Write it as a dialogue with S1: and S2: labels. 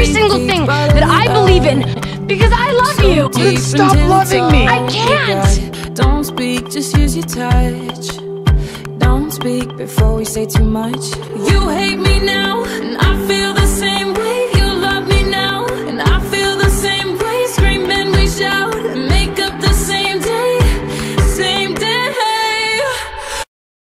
S1: single thing that I believe in because I love you.
S2: Then stop loving me.
S1: I can't.
S3: Don't speak, just use your touch. Don't speak before we say too much. You hate